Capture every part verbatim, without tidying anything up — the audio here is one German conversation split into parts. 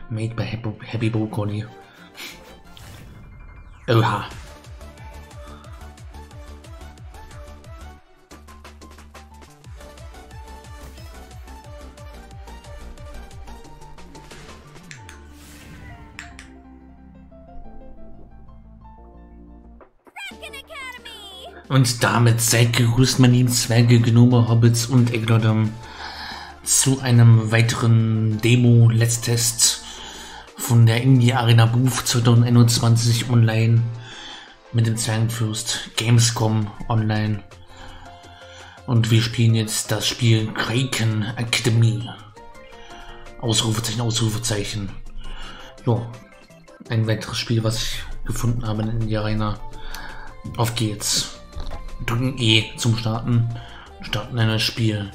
Made by Happy, Happy Broccoli. Oha. Und damit seid gegrüßt, meine lieben Zwerge, Gnome, Hobbits und Egglodom, zu einem weiteren Demo-Let's-Test von der Indie Arena Booth zwanzig einundzwanzig online mit dem Zwergenfürst Gamescom online. Und wir spielen jetzt das Spiel Kraken Academy. Ausrufezeichen, Ausrufezeichen. Jo, ein weiteres Spiel, was ich gefunden habe in Indie Arena. Auf geht's. Drücken E zum Starten. Starten ein neues Spiel.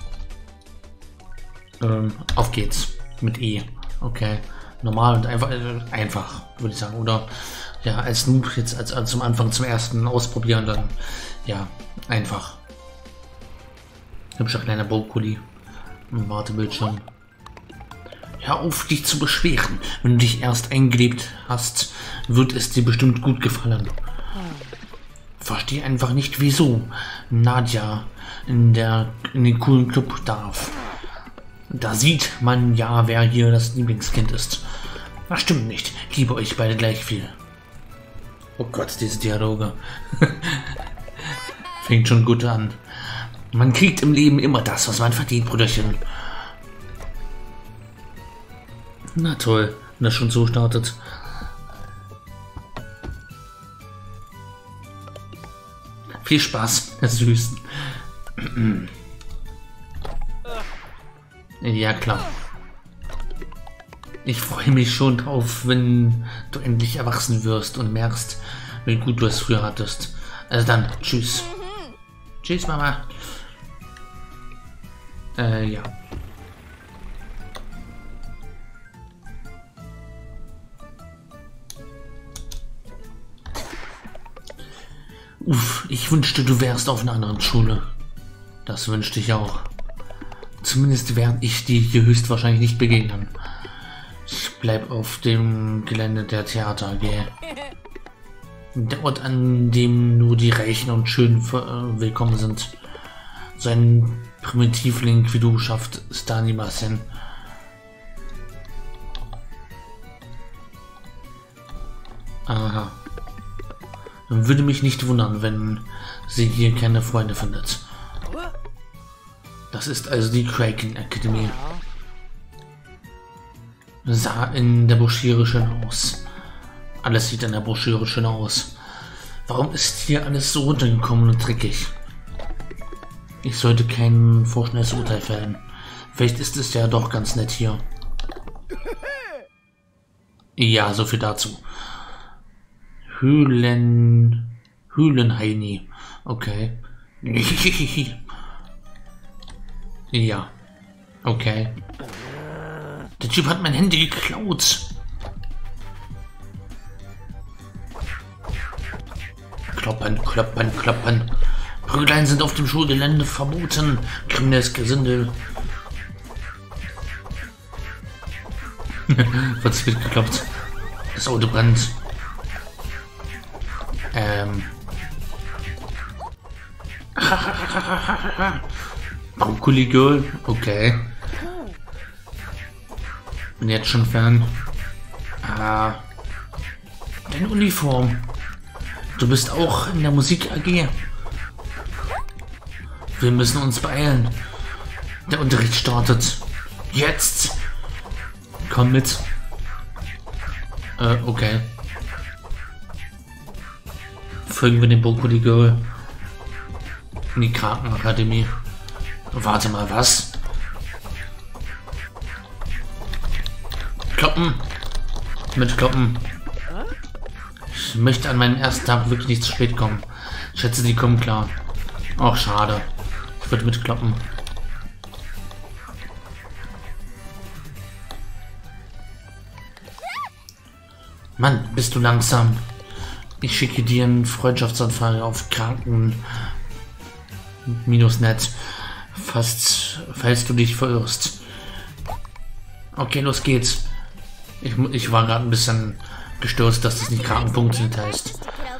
Ähm, auf geht's. Mit E. Okay. Normal und einfach, äh, einfach, würde ich sagen. Oder ja, als Noob jetzt als, als zum Anfang zum ersten ausprobieren, dann ja, einfach. Hübscher kleiner Brokkoli. Im Wartebildschirm. Hör auf, dich zu beschweren. Wenn du dich erst eingelebt hast, wird es dir bestimmt gut gefallen. Verstehe einfach nicht, wieso Nadja in, der, in den coolen Club darf. Da sieht man ja, wer hier das Lieblingskind ist. Das stimmt nicht. Ich liebe euch beide gleich viel. Oh Gott, diese Dialoge. Fängt schon gut an. Man kriegt im Leben immer das, was man verdient, Brüderchen. Na toll, wenn das schon so startet. Viel Spaß, Herr Süßen. Ja, klar. Ich freue mich schon drauf, wenn du endlich erwachsen wirst und merkst, wie gut du es früher hattest. Also dann, tschüss. Tschüss, Mama. Äh, ja. Uff, ich wünschte, du wärst auf einer anderen Schule. Das wünschte ich auch. Zumindest werde ich dir hier höchstwahrscheinlich nicht begegnen. Ich bleib auf dem Gelände der Theater A G. Der Ort, an dem nur die Reichen und Schönen äh, willkommen sind. So ein Primitivling wie du schafft es da niemals hin. Aha. Würde mich nicht wundern, wenn sie hier keine Freunde findet. Das ist also die Kraken Academy. Sah in der Broschüre schön aus. Alles sieht in der Broschüre schön aus. Warum ist hier alles so runtergekommen und dreckig? Ich sollte kein vorschnelles Urteil fällen. Vielleicht ist es ja doch ganz nett hier. Ja, so viel dazu. Höhlen... Höhlenheini. Okay. Ja. Okay. Der Typ hat mein Handy geklaut. Kloppern, kloppern, kloppern. Prügeleien sind auf dem Schulgelände verboten. Kriminelles Gesindel. Was wird gekloppt? Das Auto brennt. Ähm. Brokkoli Girl, okay. Bin jetzt schon fern. Ah. Deine Uniform. Du bist auch in der Musik A G. Wir müssen uns beeilen. Der Unterricht startet. Jetzt. Komm mit. Äh, okay. Folgen wir dem Brokkoli Girl in die Krakenakademie. Warte mal, was? Kloppen. Mit Kloppen. Ich möchte an meinem ersten Tag wirklich nicht zu spät kommen. Ich schätze, die kommen klar. Auch schade. Ich würde mit Kloppen. Mann, bist du langsam. Ich schicke dir einen Freundschaftsanfrage auf Kranken minus net, fast, falls du dich verirrst. Okay, los geht's. Ich, ich war gerade ein bisschen gestürzt, dass das nicht Kraken.net heißt.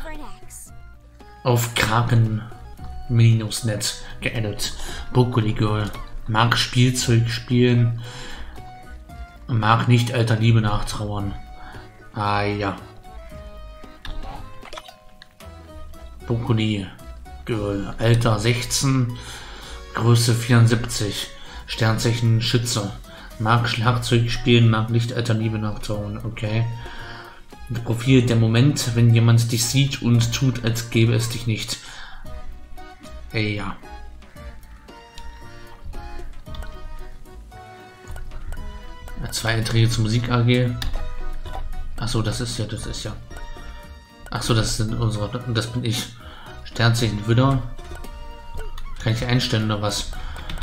Auf Kraken-Net geaddet. Broccoli Girl. Mag Spielzeug spielen. Mag nicht alter Liebe nachtrauern. Ah ja. Broccoli Girl. Alter sechzehn. Größe vierundsiebzig. Sternzeichen Schütze. Mag Schlagzeug spielen, mag nicht alter Liebe nachtrauern. Okay. Profil der Moment, wenn jemand dich sieht und tut, als gäbe es dich nicht. Ey, ja. Zwei Einträge zur Musik A G. Achso, das ist ja, das ist ja. Achso, das sind unsere, das bin ich. Sternzeichen Widder. Kann ich einstellen oder was?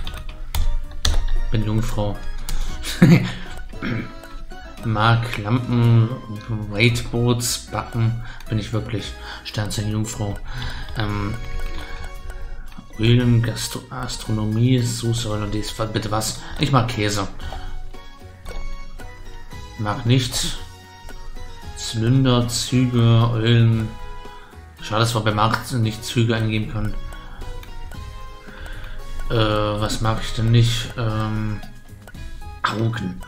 Bin Jungfrau. Mag Lampen, Whiteboards, Backen, bin ich wirklich. Sternzeichen Jungfrau. Ähm, Ölen, Gastro Astronomie, Soße Hollandaise, bitte was? Ich mag Käse. Mag nichts. Zylinder, Züge, Eulen. Schade, dass wir bei Markt nicht Züge eingeben können. Äh, was mag ich denn nicht? Ähm, Augen.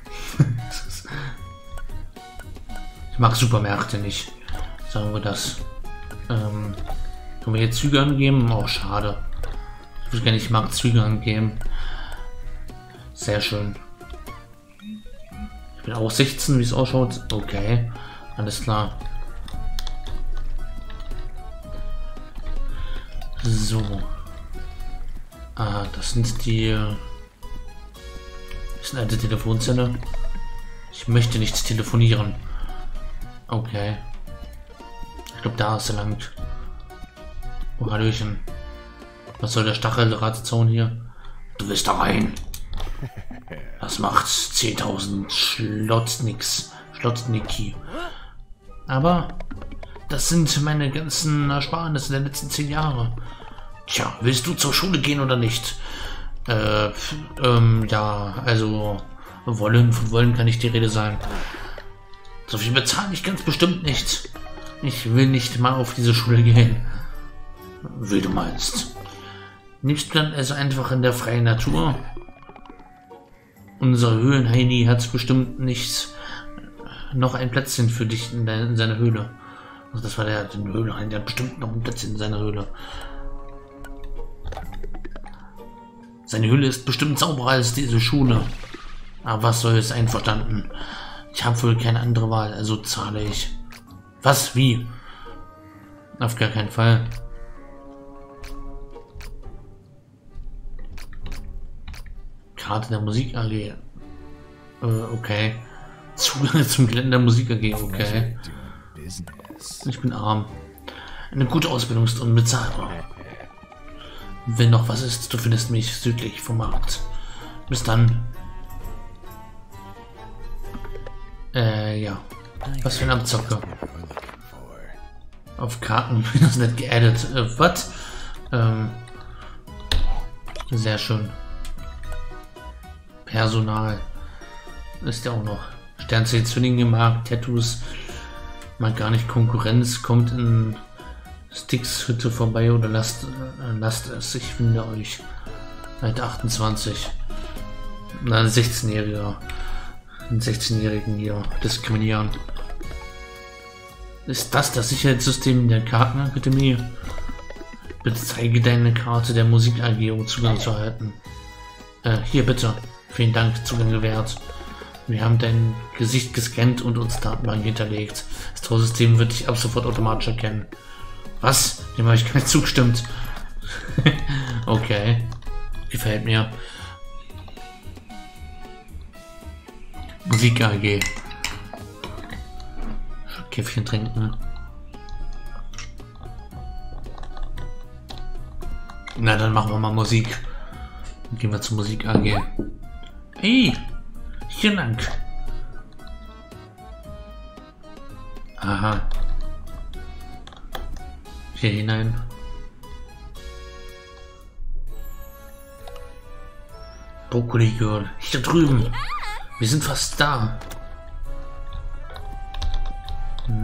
Ich mag Supermärkte nicht. Sagen wir das. Ähm, können wir hier Züge angeben? Oh, schade. Ich würde gerne nicht, ich mag Züge angeben. Sehr schön. Ich bin auch sechzehn, wie es ausschaut. Okay. Alles klar. So. Ah, das sind die... Das ist eine alte Telefonzelle. Ich möchte nicht telefonieren. Okay. Ich glaube, da ist er lang. Oh, Hallöchen. Was soll der Stacheldrahtzaun hier? Du willst da rein. Das macht zehntausend Schlotznicks. Schlotznicki. Aber das sind meine ganzen Ersparnisse der letzten zehn Jahre. Tja, willst du zur Schule gehen oder nicht? Äh, ähm, ja, also wollen, von wollen kann nicht die Rede sein. So viel bezahle ich ganz bestimmt nicht. Ich will nicht mal auf diese Schule gehen. Wie du meinst. Nimmst du dann also einfach in der freien Natur? Unser Höhlenheini hat bestimmt nicht noch ein Plätzchen für dich in, de in seiner Höhle. Also das war der, der Höhlenheini, der hat bestimmt noch ein Plätzchen in seiner Höhle. Seine Höhle ist bestimmt sauberer als diese Schule. Aber was soll es, einverstanden? Ich habe wohl keine andere Wahl, also zahle ich. Was? Wie? Auf gar keinen Fall. Karte der Musik A G. Äh, okay. Zugang zum Gelände der Musik A G, okay. Ich bin arm. Eine gute Ausbildung ist unbezahlbar. Wenn noch was ist, du findest mich südlich vom Markt. Bis dann. Äh, ja. Was für ein Abzocker. Auf Karten das nicht geaddet. Äh, was? Ähm. Sehr schön. Personal. Ist ja auch noch. Sternzeichen Zwillinge mag Tattoos. Mag gar nicht Konkurrenz. Kommt in Sticks Hütte vorbei oder lasst, äh, lasst es. Ich finde euch. Seit achtundzwanzig. Na, ein sechzehnjähriger. Einen sechzehnjährigen hier diskriminieren. Ist das das Sicherheitssystem der Kartenakademie? Bitte zeige deine Karte der Musik A G, um Zugang zu erhalten. Äh, hier bitte. Vielen Dank, Zugang gewährt. Wir haben dein Gesicht gescannt und uns Datenbank hinterlegt. Das Torsystem wird dich ab sofort automatisch erkennen. Was? Dem habe ich gar nicht zugestimmt. Okay. Gefällt mir. Musik A G. Käffchen trinken. Na, dann machen wir mal Musik. Dann gehen wir zur Musik A G. Hey! Vielen Dank. Aha. Hier hinein. Broccoli Girl. Hier drüben. Wir sind fast da.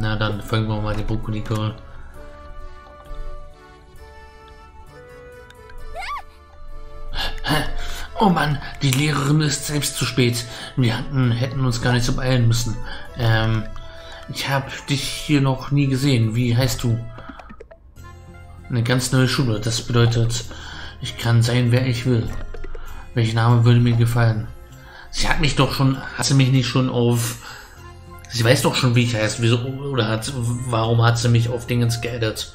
Na dann folgen wir mal die Brokkoli Girl. Oh Mann, die Lehrerin ist selbst zu spät. Wir hatten, hätten uns gar nicht so beeilen müssen. Ähm, ich habe dich hier noch nie gesehen. Wie heißt du? Eine ganz neue Schule. Das bedeutet, ich kann sein, wer ich will. Welcher Name würde mir gefallen? Sie hat mich doch schon, hat sie mich nicht schon auf... Sie weiß doch schon, wie ich heiße. Wieso, oder hat, warum hat sie mich auf Dingens geaddet?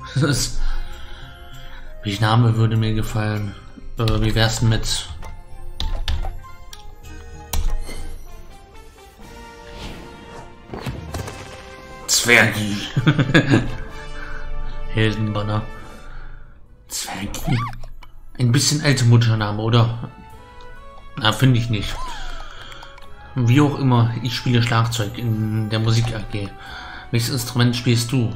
Welcher Name würde mir gefallen? Äh, wie wär's denn mit... Zwergi. Heldenbanner. Zwergi. Ein bisschen altmodischer Name, oder? Na, finde ich nicht. Wie auch immer, ich spiele Schlagzeug in der Musik A G. Welches Instrument spielst du?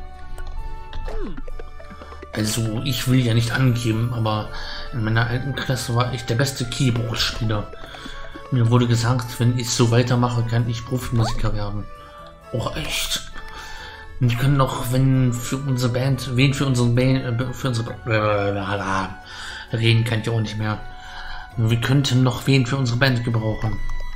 Also, ich will ja nicht angeben, aber in meiner alten Klasse war ich der beste Keyboard-Spieler. Mir wurde gesagt, wenn ich so weitermache, kann ich Profimusiker werden. Oh, echt? Wir können noch, wenn für unsere Band, wen für unsere Band, für unsere äh, reden kann ich auch nicht mehr. Wir könnten noch wen für unsere Band gebrauchen.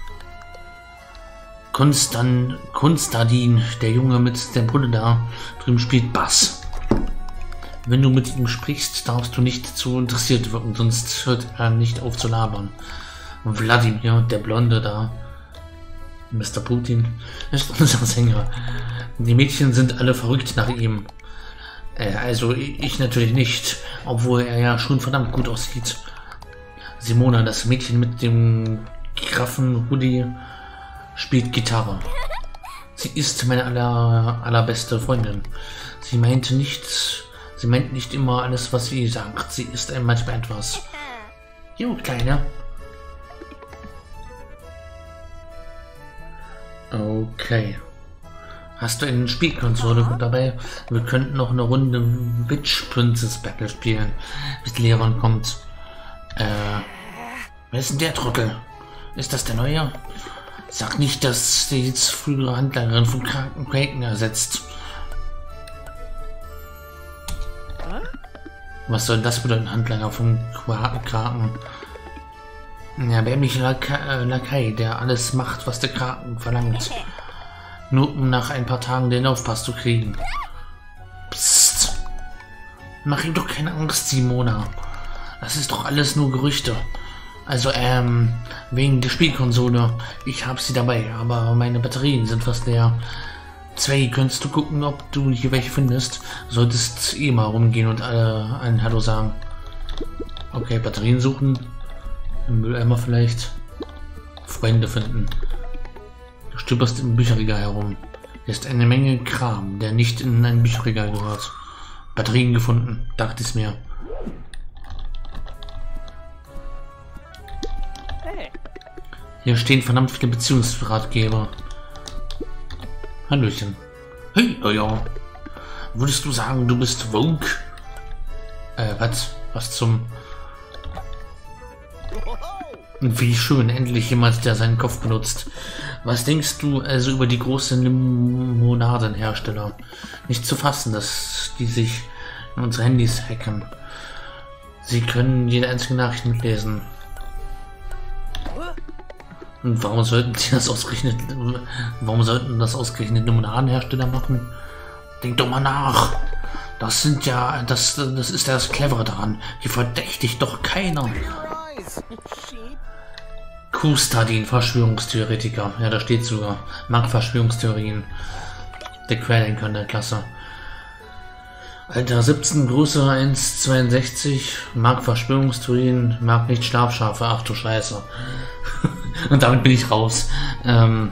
Konstan, Konstantin, der Junge mit der Brille da drüben, spielt Bass. Wenn du mit ihm sprichst, darfst du nicht zu interessiert wirken, sonst hört er nicht auf zu labern. Wladimir, der Blonde da, Mister Putin, ist unser Sänger. Die Mädchen sind alle verrückt nach ihm. Äh, also ich natürlich nicht, obwohl er ja schon verdammt gut aussieht. Simona, das Mädchen mit dem graffen Hoodie, spielt Gitarre. Sie ist meine aller, allerbeste Freundin. Sie meinte nicht, sie meint nicht immer alles, was sie sagt. Sie ist ein manchmal etwas. Jo, Kleine. Okay. Hast du eine Spielkonsole dabei? Wir könnten noch eine Runde Witch Princess Battle spielen, bis die Lehrerin kommt. Äh, wer ist denn der Trottel? Ist das der Neue? Sag nicht, dass sie jetzt frühere Handlangerin von Kraken ersetzt. Was soll das bedeuten, Handlanger von Kraken? Ja, erbärmlicher Lakai, Lakai, der alles macht, was der Kraken verlangt. Nur um nach ein paar Tagen den Aufpass zu kriegen. Psst. Mach ihm doch keine Angst, Simona. Das ist doch alles nur Gerüchte. Also, ähm, wegen der Spielkonsole. Ich habe sie dabei, aber meine Batterien sind fast leer. Zwei, könntest du gucken, ob du hier welche findest? Solltest eh mal rumgehen und alle ein Hallo sagen. Okay, Batterien suchen. Im Mülleimer vielleicht. Freunde finden. Du stöberst im Bücherregal herum. Hier ist eine Menge Kram, der nicht in ein Bücherregal gehört. Batterien gefunden, dachte ich mir. Hier stehen verdammt viele Beziehungsratgeber. Hallöchen. Hey, oh ja. Würdest du sagen, du bist Vogue? Äh, was? Was zum... Wie schön, endlich jemand, der seinen Kopf benutzt. Was denkst du also über die großen Limonadenhersteller? Nicht zu fassen, dass die sich in unsere Handys hacken. Sie können jede einzige Nachricht mitlesen. Und warum sollten sie das ausgerechnet, warum sollten das ausgerechnet Limonadenhersteller machen? Denk doch mal nach. Das sind ja, das, das ist ja das Clevere daran. Hier verdächtigt doch keiner. Kustadin, Verschwörungstheoretiker. Ja, da steht sogar. Mag Verschwörungstheorien. Der Querdenker in der Klasse. Alter, siebzehn, Größe eins Komma zweiundsechzig. Mag Verschwörungstheorien. Mag nicht Schlafschafe. Ach du Scheiße. Und damit bin ich raus. Ähm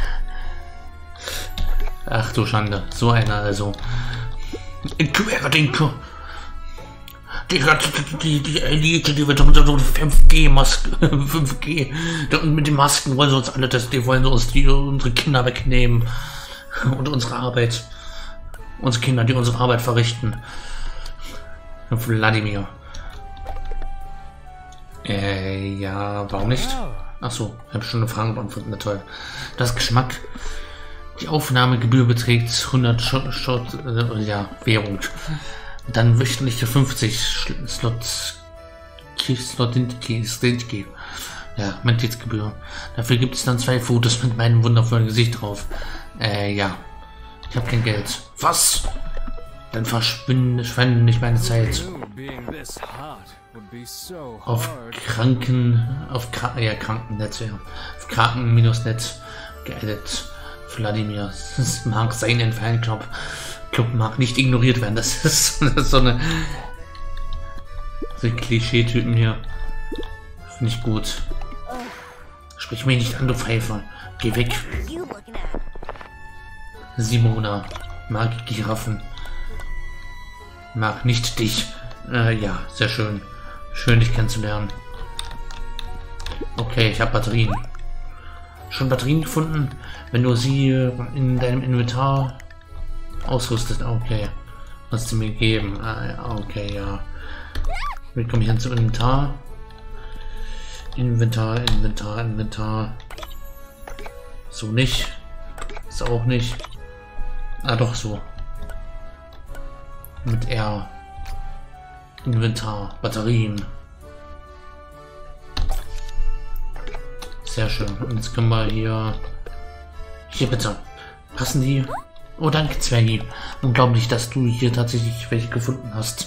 Ach du Schande. So einer also. Querdenker. Die, die, die Elite, die wird so fünf G Masken, fünf G. Und mit den Masken wollen sie uns alle, das, die wollen uns die, unsere Kinder wegnehmen. Und unsere Arbeit. Unsere Kinder, die unsere Arbeit verrichten. Wladimir. Äh, ja, warum nicht? Achso, ich habe schon eine Frage beantwortet, na toll. Das Geschmack. Die Aufnahmegebühr beträgt hundert Schott, Schott äh, ja, Währung. Dann wöchentliche fünfzig Slots. Slotindki. Ja, Mitgliedsgebühr. Dafür gibt es dann zwei Fotos mit meinem wundervollen Gesicht drauf. Äh, ja. Ich habe kein Geld. Was? Dann verschwinde nicht meine Zeit. Auf Kranken... Auf Kra ja, Krankennetz, ja. Auf Kranken-Net geedit. Wladimir. Das mag sein, ein Fanclub. Club mag nicht ignoriert werden. Das ist, das ist so eine... So Klischee-Typen hier. Finde ich gut. Sprich mich nicht an, du Pfeifer. Geh weg. Simona. Mag Giraffen. Mag nicht dich. Äh, ja, sehr schön. Schön, dich kennenzulernen. Okay, ich habe Batterien. Schon Batterien gefunden? Wenn du sie in deinem Inventar ausrüstet. Okay. Hast du mir gegeben. Ah, okay, ja. Wie komme ich dann zum Inventar? Inventar, Inventar, Inventar. So nicht. Ist auch nicht. Ah, doch so. Mit R. Inventar. Batterien. Sehr schön. Und jetzt können wir hier... Hier bitte. Passen die? Oh, danke, Zwergi. Unglaublich, dass du hier tatsächlich welche gefunden hast.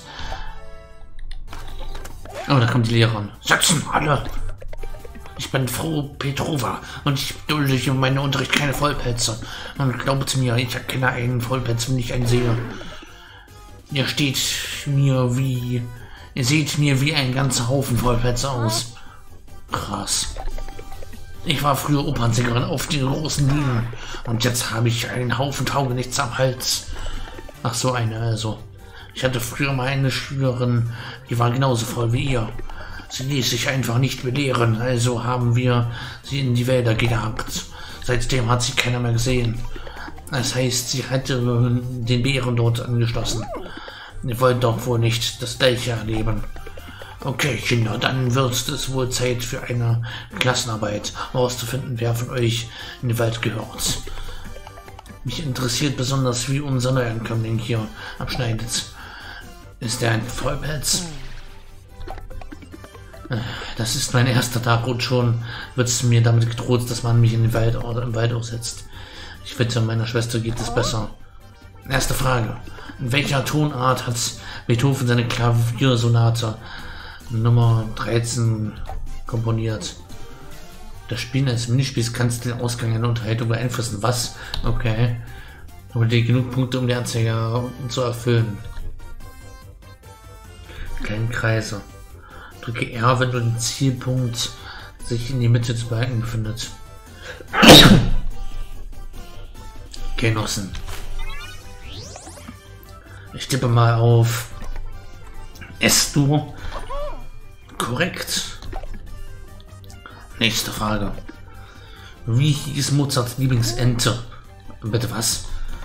Oh, da kommt die Lehrerin. Sitzen alle! Ich bin Frau Petrova und ich dulde hier in meinem Unterricht keine Vollpelze. Und glaubt mir, ich erkenne einen Vollpelz, wenn ich einen sehe. Ihr steht mir wie... Ihr seht mir wie ein ganzer Haufen Vollpelze aus. Krass. Ich war früher Opernsängerin auf den großen Bühnen und jetzt habe ich einen Haufen Taugenichts am Hals. Ach so, eine also. Ich hatte früher mal eine Schülerin, die war genauso voll wie ihr. Sie ließ sich einfach nicht belehren, also haben wir sie in die Wälder gejagt. Seitdem hat sie keiner mehr gesehen. Das heißt, sie hatte den Bären dort angeschlossen. Wir wollten doch wohl nicht das Gleiche erleben. Okay, Kinder, dann wird es wohl Zeit für eine Klassenarbeit, herauszufinden, wer von euch in den Wald gehört. Mich interessiert besonders, wie unser Neuankömmling hier abschneidet. Ist er ein Vollpelz? Das ist mein erster Tag und schon wird es mir damit gedroht, dass man mich in den Wald oder im Wald aussetzt. Ich wette, meiner Schwester geht es besser. Erste Frage. In welcher Tonart hat Beethoven seine Klaviersonate Nummer dreizehn komponiert? Das Spielen eines Minispiels kannst den Ausgang einer Unterhaltung beeinflussen. Was? Okay. Aber dir genug Punkte, um die Anzeige zu erfüllen. Kleine Kreise. Drücke R, wenn du den Zielpunkt sich in die Mitte des Balken befindet. Genossen. Ich tippe mal auf S-Dur. Korrekt. Nächste Frage. Wie hieß Mozarts Lieblingsente? Bitte was?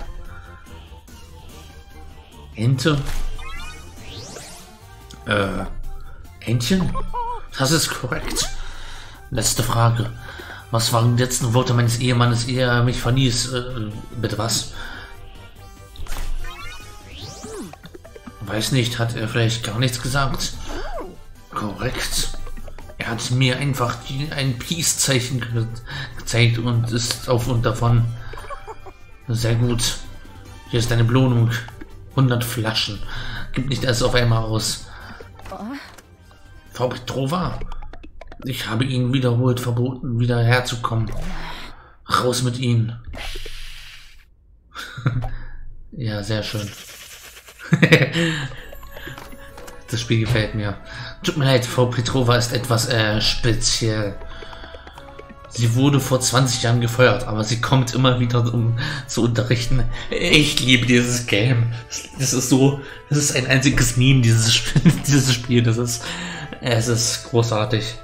Ente? Äh, Entchen? Das ist korrekt. Letzte Frage. Was waren die letzten Worte meines Ehemannes, ehe er mich verließ? Äh, bitte was? Weiß nicht, hat er vielleicht gar nichts gesagt? Korrekt. Er hat mir einfach die, ein Peace-Zeichen ge gezeigt und ist auf und davon. Sehr gut. Hier ist deine Belohnung. hundert Flaschen. Gib nicht erst auf einmal aus. Frau Petrova, ich habe Ihnen wiederholt verboten, wieder herzukommen. Raus mit Ihnen. Ja, sehr schön. Das Spiel gefällt mir. Tut mir leid, Frau Petrova ist etwas äh, speziell. Sie wurde vor zwanzig Jahren gefeuert, aber sie kommt immer wieder, um zu unterrichten. Ich liebe dieses Game. Das ist so, das ist ein einziges Meme, dieses Spiel. Dieses Spiel. Das ist, es ist großartig.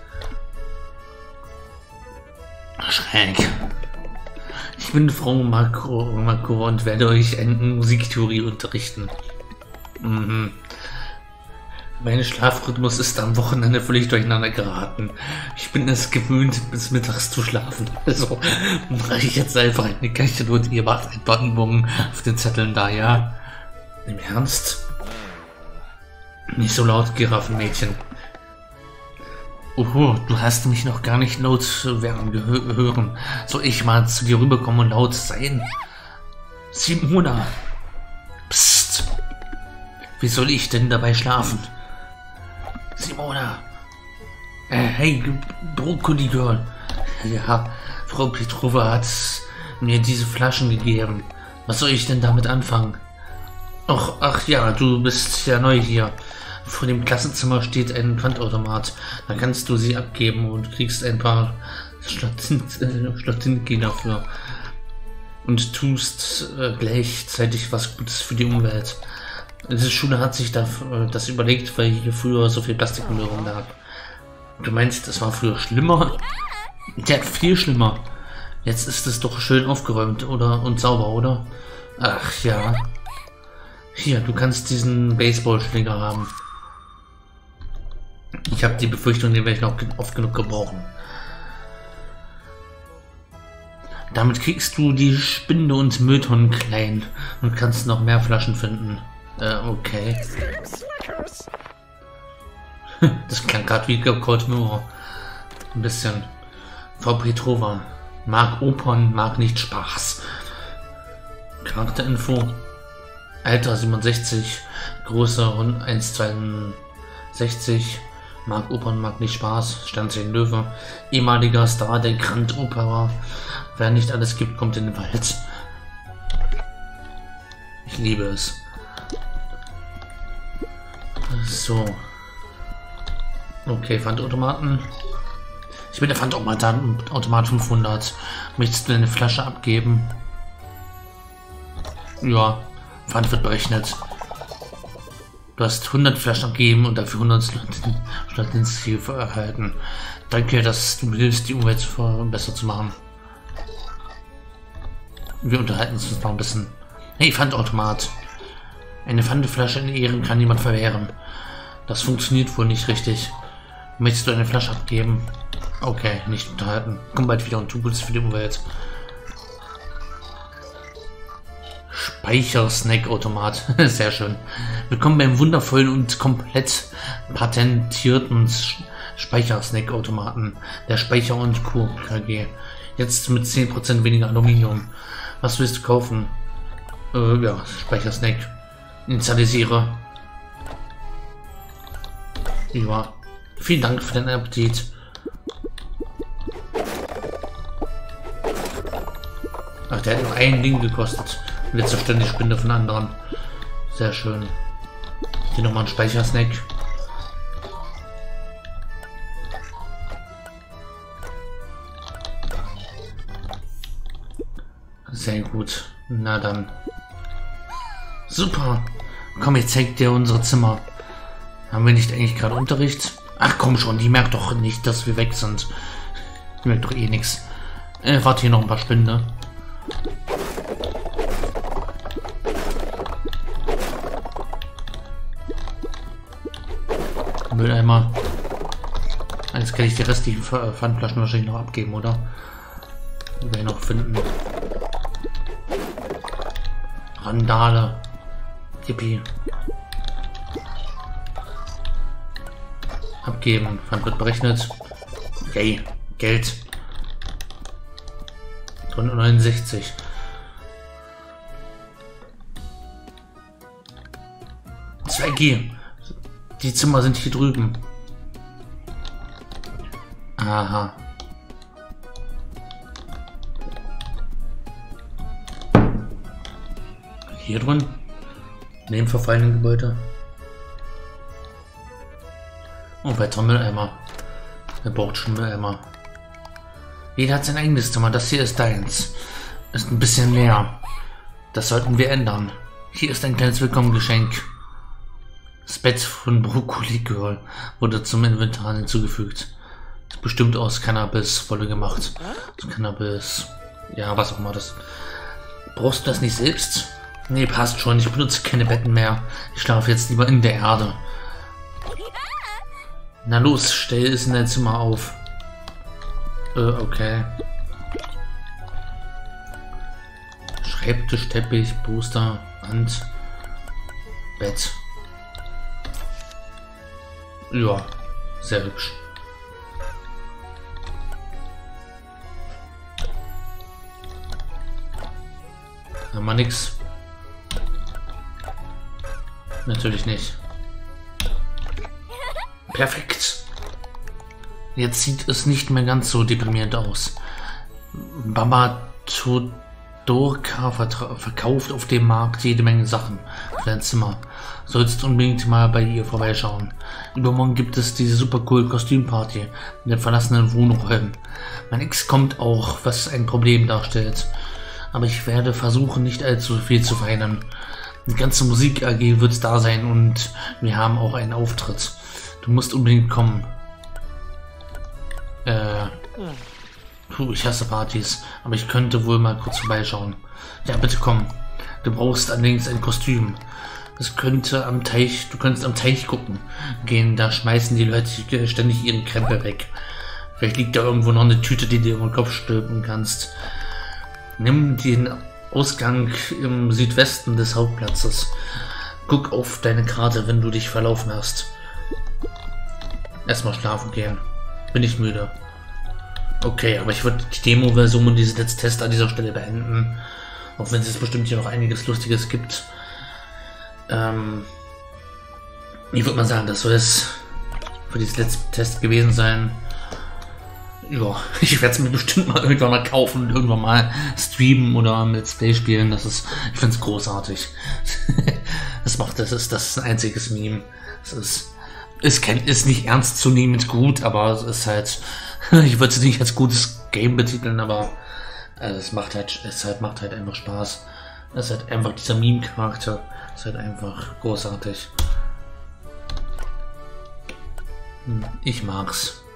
Schräg. Ich bin Frau Marco, Marco und werde euch eine Musiktheorie unterrichten. Mhm. Mein Schlafrhythmus ist am Wochenende völlig durcheinander geraten. Ich bin es gewöhnt, bis mittags zu schlafen. Also mache ich jetzt einfach eine Kärchen und ihr macht ein paar Übungen auf den Zetteln da, ja? Im Ernst? Nicht so laut, Giraffenmädchen. Oho, du hast mich noch gar nicht laut werden hören. Soll ich mal zu dir rüberkommen und laut sein? Simona! Psst! Wie soll ich denn dabei schlafen? Simona! Äh, hey, Brokkoli Girl! Ja, Frau Petrova hat mir diese Flaschen gegeben. Was soll ich denn damit anfangen? Ach, ach ja, du bist ja neu hier. Vor dem Klassenzimmer steht ein Pfandautomat. Da kannst du sie abgeben und kriegst ein paar Schlottinki dafür. Und tust äh, gleichzeitig was Gutes für die Umwelt. Diese Schule hat sich da, äh, das überlegt, weil hier früher so viel Plastikmüll rumlag. Du meinst, das war früher schlimmer? Ja, viel schlimmer. Jetzt ist es doch schön aufgeräumt oder und sauber, oder? Ach ja. Hier, du kannst diesen Baseballschläger haben. Ich habe die Befürchtung, den werde ich noch oft genug gebrauchen. Damit kriegst du die Spinde und Mülltonnen klein und kannst noch mehr Flaschen finden. Äh, okay. Das klang gerade wie Cold Mirror. Ein bisschen. Frau Petrova. Mag Opern, mag nicht Spaß. Charakterinfo. Alter siebenundsechzig. Größe eins Komma zweiundsechzig. Mag Opern, mag nicht Spaß. Sternzeichen Löwe. Ehemaliger Star der Grand Opera. Wer nicht alles gibt, kommt in den Wald. Ich liebe es. So. Okay, Pfandautomaten. Ich bin der Pfandautomat fünfhundert. Möchtest du eine Flasche abgeben? Ja, Pfand wird berechnet. Du hast hundert Flaschen abgegeben und dafür hundert Slottinski erhalten. Danke, dass du mir hilfst, die Umwelt besser zu machen. Wir unterhalten uns noch ein bisschen. Hey, Pfandautomat. Eine Pfandflasche in Ehren kann niemand verwehren. Das funktioniert wohl nicht richtig. Möchtest du eine Flasche abgeben? Okay, nicht unterhalten. Komm bald wieder und tu Gutes für die Umwelt. Speicher-Snack-Automat. Sehr schön. Willkommen beim wundervollen und komplett patentierten Speicher-Snack-Automaten der Speicher und Co. K G. Jetzt mit zehn Prozent weniger Aluminium. Was willst du kaufen? Äh, ja, Speicher-Snack. Initialisiere. Ja. Vielen Dank für deinen Appetit. Ach, der hat nur ein Ding gekostet. Und jetzt zerstören die Spinde von anderen. Sehr schön. Hier nochmal ein Speichersnack. Sehr gut. Na dann. Super. Komm, ich zeig dir unsere Zimmer. Haben wir nicht eigentlich gerade Unterricht? Ach komm schon, die merkt doch nicht, dass wir weg sind. Die merkt doch eh nichts. Äh, warte, hier noch ein paar Spinde. Mülleimer. Jetzt kann ich die restlichen Pfandflaschen wahrscheinlich noch abgeben, oder? Die wir noch finden. Randale. Yippie. Abgeben. Pfand wird berechnet. Yay. Geld. neunundsechzig. zwei G. Die Zimmer sind hier drüben. Aha. Hier drin. Neben verfallenen Gebäude. Und weiter Mülleimer. Er braucht schon Mülleimer. Jeder hat sein eigenes Zimmer. Das hier ist deins. Ist ein bisschen leer. Das sollten wir ändern. Hier ist ein kleines Willkommengeschenk. Das Bett von Brokkoli Girl wurde zum Inventar hinzugefügt. Ist bestimmt aus Cannabis-Wolle gemacht. Aus Cannabis. Ja, was auch immer das. Brauchst du das nicht selbst? Nee, passt schon. Ich benutze keine Betten mehr. Ich schlafe jetzt lieber in der Erde. Na los, stell es in dein Zimmer auf. Äh, okay. Schreibtisch, Teppich, Poster, Wand, Bett. Ja, sehr hübsch. Haben wir nix. Natürlich nicht. Perfekt. Jetzt sieht es nicht mehr ganz so deprimierend aus. Baba Todorka verkauft auf dem Markt jede Menge Sachen für dein Zimmer. Sollst unbedingt mal bei ihr vorbeischauen. Übermorgen gibt es diese super coole Kostümparty in den verlassenen Wohnräumen. Mein Ex kommt auch, was ein Problem darstellt. Aber ich werde versuchen, nicht allzu viel zu verhindern. Die ganze Musik-A G wird da sein und wir haben auch einen Auftritt. Du musst unbedingt kommen. Äh, puh, ich hasse Partys, aber ich könnte wohl mal kurz vorbeischauen. Ja, bitte komm. Du brauchst allerdings ein Kostüm. Das könnte am Teich, du könntest am Teich gucken gehen, da schmeißen die Leute ständig ihren Krempel weg. Vielleicht liegt da irgendwo noch eine Tüte, die du über den Kopf stülpen kannst. Nimm den Ausgang im Südwesten des Hauptplatzes. Guck auf deine Karte, wenn du dich verlaufen hast. Erstmal schlafen gehen. Bin ich müde. Okay, aber ich würde die Demo-Version und diesen Let's Test an dieser Stelle beenden. Auch wenn es jetzt bestimmt hier noch einiges Lustiges gibt. Ähm, ich würde mal sagen, das soll es für dieses Let's Test gewesen sein. Ja, ich werde es mir bestimmt mal irgendwann mal kaufen und irgendwann mal streamen oder mit Let's Play spielen. Das ist, ich finde es großartig. Das macht, das ist das ist ein einziges Meme. Es ist, ist, ist nicht ernstzunehmend gut, aber es ist halt, ich würde es nicht als gutes Game betiteln, aber äh, es macht halt, es halt, macht halt einfach Spaß. Es ist halt einfach dieser Meme-Charakter, ist halt einfach großartig. Ich mag's.